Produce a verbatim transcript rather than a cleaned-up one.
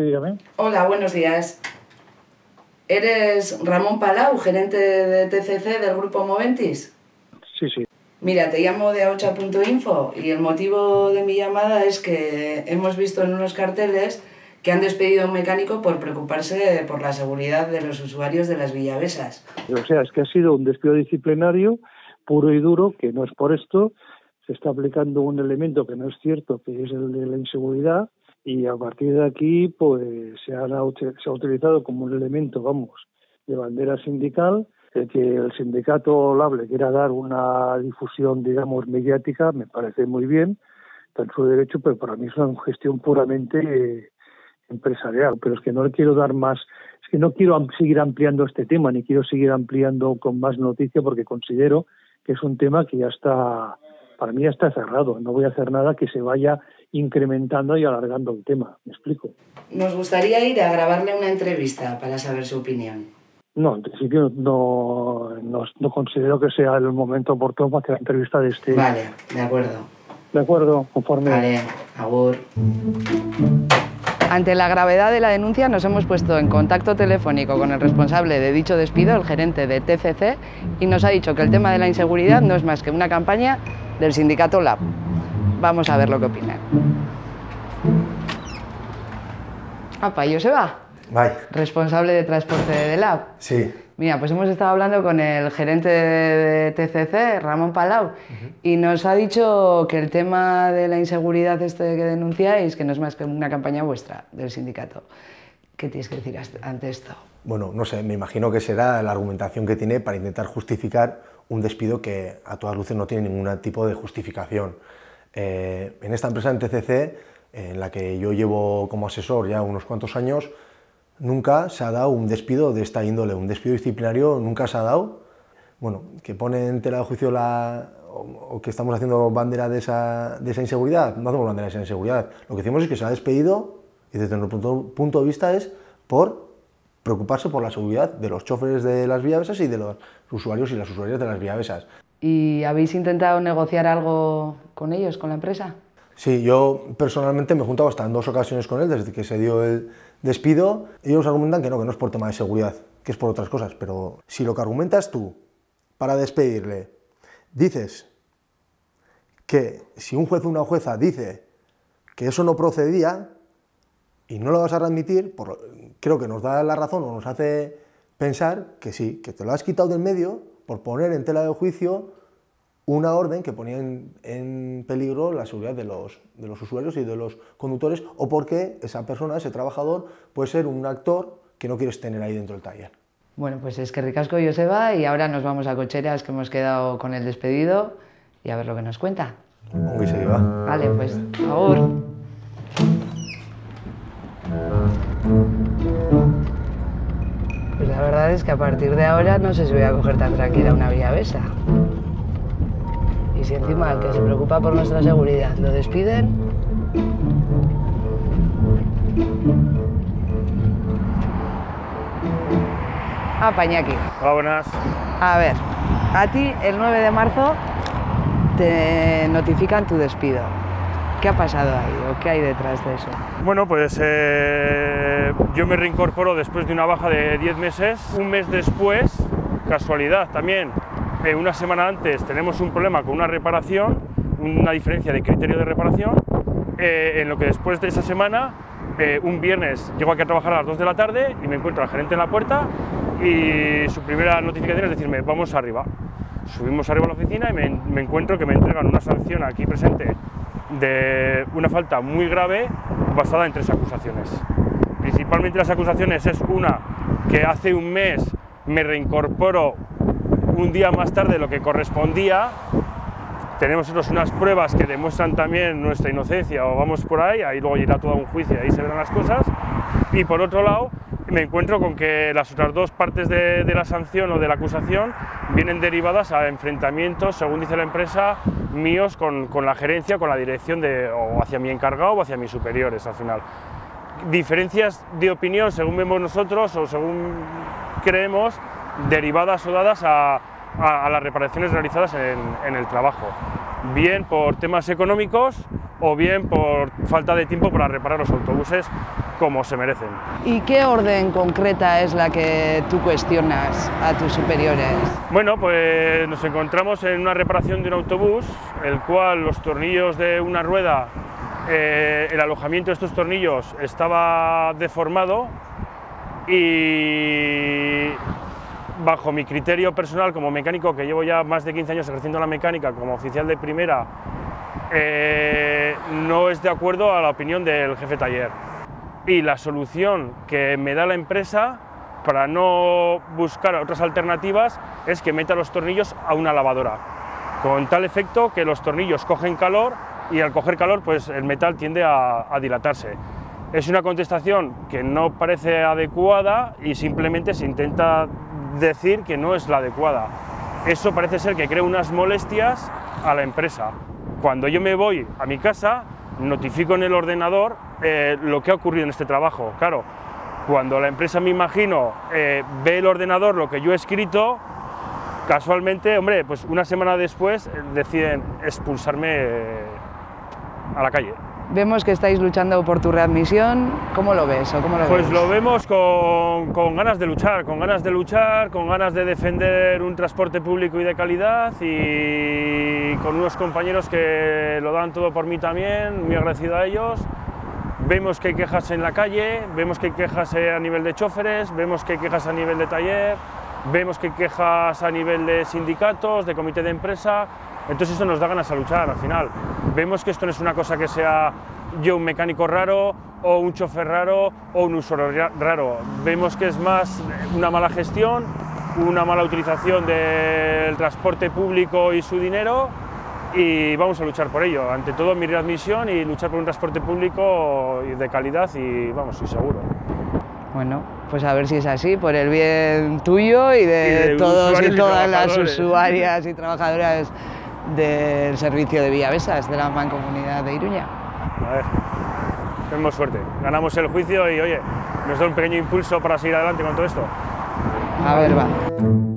Sí, dígame. Hola, buenos días. ¿Eres Ramón Palau, gerente de T C C del Grupo Moventis? Sí, sí. Mira, te llamo de Aocha punto info y el motivo de mi llamada es que hemos visto en unos carteles que han despedido a un mecánico por preocuparse por la seguridad de los usuarios de las Villavesas. O sea, es que ha sido un despido disciplinario puro y duro, que no es por esto. Se está aplicando un elemento que no es cierto, que es el de la inseguridad, y a partir de aquí pues se ha, se ha utilizado como un elemento, vamos, de bandera sindical, el que el sindicato LAB le quiera dar una difusión, digamos, mediática, me parece muy bien, está en su derecho, pero para mí es una gestión puramente eh, empresarial. Pero es que no le quiero dar más, es que no quiero am- seguir ampliando este tema, ni quiero seguir ampliando con más noticia, porque considero que es un tema que ya está, para mí ya está cerrado. No voy a hacer nada que se vaya incrementando y alargando el tema. ¿Me explico? Nos gustaría ir a grabarle una entrevista para saber su opinión. No, en principio no, no, no considero que sea el momento oportuno para hacer la entrevista de este. Vale, de acuerdo. De acuerdo, conforme. Vale, agur. Ante la gravedad de la denuncia nos hemos puesto en contacto telefónico con el responsable de dicho despido, el gerente de T C C, y nos ha dicho que el tema de la inseguridad no es más que una campaña del sindicato LAB. Vamos a ver lo que opinan. Apa, Joseba, Bai. responsable de transporte de LAB. Sí. Mira, pues hemos estado hablando con el gerente de T C C, Ramón Palau, uh-huh. y nos ha dicho que el tema de la inseguridad este que denunciáis, que no es más que una campaña vuestra del sindicato. ¿Qué tienes que decir ante esto? Bueno, no sé, me imagino que será la argumentación que tiene para intentar justificar un despido que a todas luces no tiene ningún tipo de justificación. Eh, en esta empresa, en T C C, en la que yo llevo como asesor ya unos cuantos años, nunca se ha dado un despido de esta índole, un despido disciplinario nunca se ha dado. Bueno, que pone en tela de juicio la, o, o que estamos haciendo bandera de esa, de esa inseguridad, no hacemos bandera de esa inseguridad. Lo que decimos es que se ha despedido, y desde nuestro punto, punto de vista es por preocuparse por la seguridad de los choferes de las Villavesas y de los usuarios y las usuarias de las Villavesas. ¿Y habéis intentado negociar algo con ellos, con la empresa? Sí, yo personalmente me he juntado hasta en dos ocasiones con él desde que se dio el despido. Ellos argumentan que no, que no es por tema de seguridad, que es por otras cosas, pero si lo que argumentas tú para despedirle dices que si un juez o una jueza dice que eso no procedía y no lo vas a readmitir, por, creo que nos da la razón o nos hace pensar que sí, que te lo has quitado del medio por poner en tela de juicio una orden que ponía en, en peligro la seguridad de los, de los usuarios y de los conductores, o porque esa persona, ese trabajador, puede ser un actor que no quieres tener ahí dentro del taller. Bueno, pues es que ricasco Joseba, y ahora nos vamos a Cocheras, que hemos quedado con el despedido, y a ver lo que nos cuenta. Ongi se va. Vale, pues, agur. Pues la verdad es que a partir de ahora no sé si voy a coger tan tranquila una Villavesa. Y si encima el que se preocupa por nuestra seguridad lo despiden... Ah, Pañaki. Hola, buenas. A ver, a ti el nueve de marzo te notifican tu despido. ¿Qué ha pasado ahí o qué hay detrás de eso? Bueno, pues eh, yo me reincorporo después de una baja de diez meses. Un mes después, casualidad también, eh, una semana antes tenemos un problema con una reparación, una diferencia de criterio de reparación, eh, en lo que después de esa semana, eh, un viernes llego aquí a trabajar a las dos de la tarde y me encuentro al gerente en la puerta y su primera notificación es decirme, vamos arriba. Subimos arriba a la oficina y me, me encuentro que me entregan una sanción aquí presente de una falta muy grave basada en tres acusaciones. Principalmente las acusaciones es una, que hace un mes me reincorporo un día más tarde de lo que correspondía. Tenemos nosotros unas pruebas que demuestran también nuestra inocencia o vamos por ahí, ahí luego irá todo a un juicio y ahí se verán las cosas. Y por otro lado, me encuentro con que las otras dos partes de, de la sanción o de la acusación vienen derivadas a enfrentamientos, según dice la empresa, míos con, con la gerencia, con la dirección de, o hacia mi encargado o hacia mis superiores al final. Diferencias de opinión, según vemos nosotros o según creemos, derivadas o dadas a, a, a las reparaciones realizadas en, en el trabajo, bien por temas económicos o bien por falta de tiempo para reparar los autobuses como se merecen. ¿Y qué orden concreta es la que tú cuestionas a tus superiores? Bueno, pues nos encontramos en una reparación de un autobús, el cual los tornillos de una rueda, eh, el alojamiento de estos tornillos estaba deformado y bajo mi criterio personal como mecánico, que llevo ya más de quince años ejerciendo la mecánica como oficial de primera, eh, no es de acuerdo a la opinión del jefe taller. Y la solución que me da la empresa para no buscar otras alternativas es que meta los tornillos a una lavadora, con tal efecto que los tornillos cogen calor y al coger calor pues el metal tiende a, a dilatarse. Es una contestación que no parece adecuada y simplemente se intenta decir que no es la adecuada. Eso parece ser que crea unas molestias a la empresa. Cuando yo me voy a mi casa, notifico en el ordenador eh, lo que ha ocurrido en este trabajo. Claro, cuando la empresa, me imagino, eh, ve el ordenador, lo que yo he escrito, casualmente, hombre, pues una semana después eh, deciden expulsarme eh, a la calle. Vemos que estáis luchando por tu readmisión. ¿Cómo lo ves o cómo lo Pues ves? lo vemos con, con ganas de luchar, con ganas de luchar, con ganas de defender un transporte público y de calidad, y con unos compañeros que lo dan todo por mí también, muy agradecido a ellos. Vemos que hay quejas en la calle, vemos que hay quejas a nivel de choferes, vemos que hay quejas a nivel de taller, vemos que hay quejas a nivel de sindicatos, de comité de empresa. Entonces eso nos da ganas a luchar al final. Vemos que esto no es una cosa que sea yo un mecánico raro o un chofer raro o un usuario raro. Vemos que es más una mala gestión, una mala utilización del transporte público y su dinero, y vamos a luchar por ello. Ante todo mi readmisión y luchar por un transporte público de calidad y vamos, y seguro. Bueno, pues a ver si es así, por el bien tuyo y de, Y de todos y usuarios y todas las trabajadores. usuarias y trabajadoras del servicio de Villavesas de la Mancomunidad de Iruña. A ver, tenemos suerte. Ganamos el juicio y, oye, nos da un pequeño impulso para seguir adelante con todo esto. A ver, va.